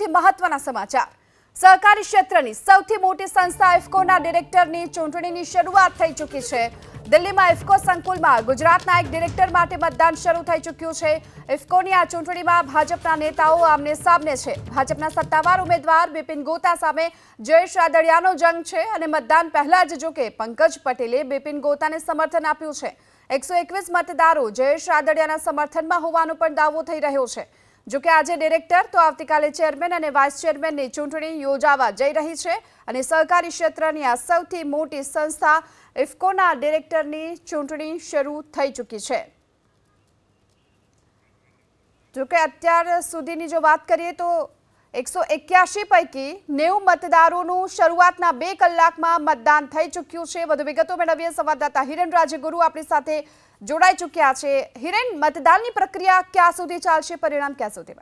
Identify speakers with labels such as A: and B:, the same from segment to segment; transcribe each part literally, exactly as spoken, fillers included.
A: સૌથી મહત્વના સમાચાર સહકારી ક્ષેત્રની સૌથી મોટી સંસ્થા ઇફકોના ડિરેક્ટરની ચૂંટણીની શરૂઆત થઈ ચૂકી છે। દિલ્હીમાં ઇફકો સંકુલમાં ગુજરાતના એક ડિરેક્ટર માટે મતદાન શરૂ થઈ ચૂક્યું છે। ઇફકોની આ ચૂંટણીમાં ભાજપના નેતાઓ આમને સામને છે। ભાજપના સત્તાવાર ઉમેદવાર બિપિન ગોતા સામે જયેશ રાદડિયાનો જંગ છે અને મતદાન પહેલા જ જોકે પંકજ પટેલે બિપિન ગોતાને સમર્થન આપ્યું છે। એકસો એકવીસ મતદારો જયેશ રાદડિયાના સમર્થનમાં હોવાનો પણ દાવો થઈ રહ્યો છે। જો કે આજે ડિરેક્ટર તો આવતીકાલે ચેરમેન અને વાઇસ ચેરમેનની ચૂંટણી યોજાવા જઈ રહી છે અને સહકારી ક્ષેત્રની આ સૌથી મોટી સંસ્થા ઇફકોના ડિરેક્ટરની ચૂંટણી શરૂ થઈ ચૂકી છે। જો કે અત્યાર સુધીની જો વાત કરીએ તો એકસો એક્યાસી પૈકી નેવું મતદારોનું શરૂઆતના બે કલાકમાં મતદાન થઈ ચૂક્યું છે। વધુ વિગતો મેળવીએ સંવાદદાતા હિરેન રાજગુરુ આપણી સાથે જોડાઈ ચૂક્યા છે। હિરેન, મતદાનની પ્રક્રિયા ક્યાં સુધી ચાલશે, પરિણામ ક્યાં સુધી?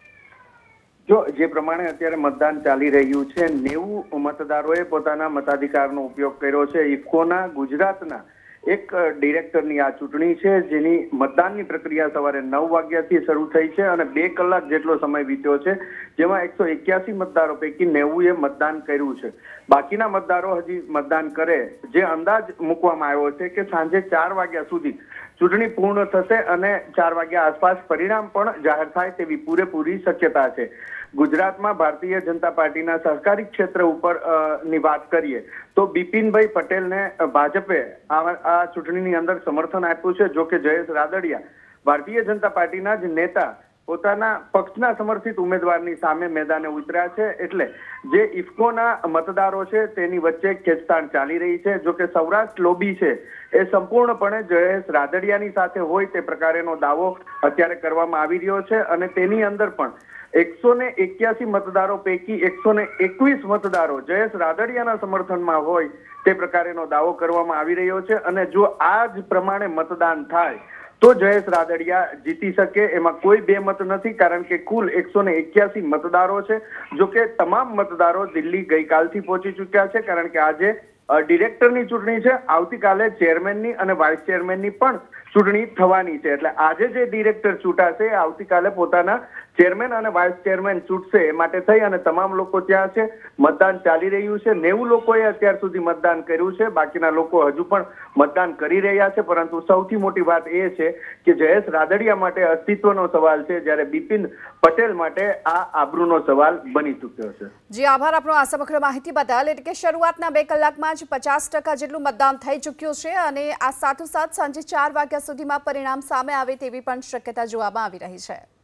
B: જો જે પ્રમાણે અત્યારે મતદાન ચાલી રહ્યું છે, નેવું મતદારોએ પોતાના મતાધિકારનો ઉપયોગ કર્યો છે। ઇફકોના ગુજરાતના એક ડિરેક્ટરની આ ચૂંટણી છે, જેની મતદાનની પ્રક્રિયા સવારે નવ વાગ્યાથી શરૂ થઈ છે અને બે કલાક જેટલો સમય વીત્યો છે, જેમાં એકસો એક્યાસી મતદારો પૈકી નેવું એ મતદાન કર્યું છે। બાકીના મતદારો હજી મતદાન કરે, જે અંદાજ મૂકવામાં આવ્યો છે કે સાંજે ચાર વાગ્યા સુધી ચૂંટણી પૂર્ણ થશે અને ચાર વાગ્યા આસપાસ પરિણામ પણ જાહેર થાય તેવી પૂરેપૂરી શક્યતા છે। ગુજરાતમાં ભારતીય જનતા પાર્ટીના સહકારી ક્ષેત્ર ઉપર ની વાત કરીએ તો બિપિનભાઈ પટેલને ભાજપે આ ચૂંટણીની અંદર સમર્થન આપ્યું છે। જો કે જયેશ રાદડિયા ભારતીય જનતા પાર્ટીના જ નેતા પોતાના પક્ષના સમર્થિત ઉમેદવારની સામે મેદાને ઉતર્યા છે, એટલે જે ઇફકોના મતદારો છે તેની વચ્ચે ખેંચતાણ ચાલી રહી છે। જો કે સૌરાષ્ટ્ર લોબી છે એ સંપૂર્ણપણે જયેશ રાદડિયાની સાથે હોય તે પ્રકારેનો દાવો અત્યારે કરવામાં આવી રહ્યો છે અને તેની અંદર પણ એકસો ને એક્યાસી મતદારો પૈકી એકસો ને એકવીસ મતદારો જયેશ રાદડિયાના સમર્થનમાં હોય તે પ્રકારેનો દાવો કરવામાં આવી રહ્યો છે અને જો આ જ પ્રમાણે મતદાન થાય તો જયેશ રાદડિયા જીતી શકે, એમાં કોઈ બે મત નથી, કારણ કે કુલ એકસો ને એક્યાસી મતદારો છે। જો કે તમામ મતદારો દિલ્હી ગઈકાલથી પહોંચી ચુક્યા છે, કારણ કે આજે ડિરેક્ટરની ચૂંટણી છે, આવતીકાલે ચેરમેનની અને વાઇસ ચેરમેનની પણ ચૂંટણી થવાની છે। એટલે આજે જે ડિરેક્ટર ચૂંટાશે આવતીકાલે પોતાના ચેરમેન અને વાઇસ ચેરમેન ચૂંટશે, એ માટે થઈ અને તમામ લોકો ત્યાં છે। મતદાન ચાલી રહ્યું છે, નેવું લોકોએ અત્યાર સુધી મતદાન કર્યું છે, બાકીના લોકો હજુ પણ મતદાન કરી રહ્યા છે। પરંતુ સૌથી મોટી વાત એ છે કે જયેશ રાદડિયા માટે અસ્તિત્વનો સવાલ છે, જ્યારે બિપિન પટેલ માટે આ આબરૂનો સવાલ બની ચૂક્યો છે।
A: જી આભાર આપનો આ સમગ્ર માહિતી બદલ। એટલે કે શરૂઆતના બે કલાકમાં જ પચાસ ટકા જેટલું મતદાન થઈ ચૂક્યું છે અને આ સાથોસાથ સાંજે ચાર વાગ્યા સુધીમાં પરિણામ સામે આવે તેવી પણ શક્યતા જોવામાં આવી રહી છે।